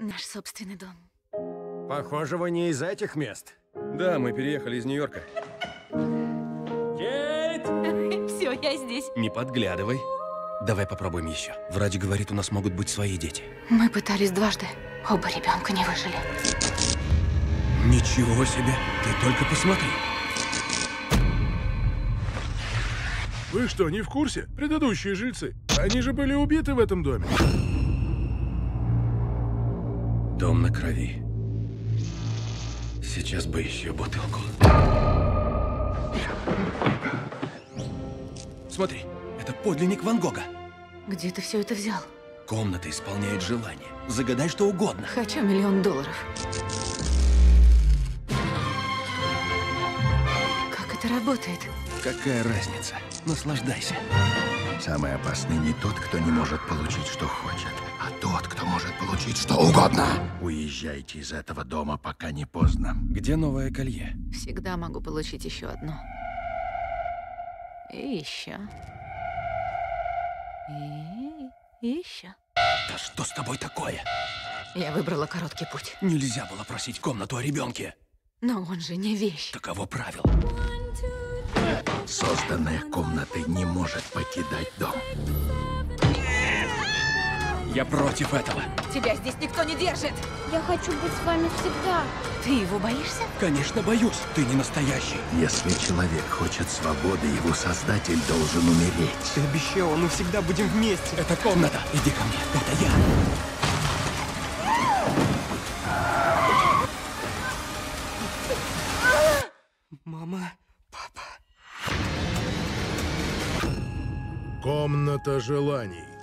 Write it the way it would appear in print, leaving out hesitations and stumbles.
Наш собственный дом. Похоже, вы не из этих мест. Да, мы переехали из Нью-Йорка. Кейт! Все, я здесь. Не подглядывай. Давай попробуем еще. Врач говорит, у нас могут быть свои дети. Мы пытались дважды. Оба ребенка не выжили. Ничего себе! Ты только посмотри. Вы что, не в курсе? Предыдущие жильцы. Они же были убиты в этом доме. Дом на крови. Сейчас бы еще бутылку. Смотри, это подлинник Ван Гога. Где ты все это взял? Комната исполняет желание. Загадай что угодно. Хочу $1 миллион. Как это работает? Какая разница? Наслаждайся. Самый опасный не тот, кто не может получить, что хочет, а тот, кто может получить что угодно. Уезжайте из этого дома, пока не поздно. Где новое колье? Всегда могу получить еще одно. И еще. И еще. Да что с тобой такое? Я выбрала короткий путь. Нельзя было просить комнату о ребенке. Но он же не вещь. Таково правило. Созданная комнатой не может покидать дом. Я против этого. Тебя здесь никто не держит. Я хочу быть с вами всегда. Ты его боишься? Конечно, боюсь. Ты не настоящий. Если человек хочет свободы, его создатель должен умереть. Ты обещал, мы всегда будем вместе. Это комната. Иди ко мне. Это я. Мама, папа. Комната желаний.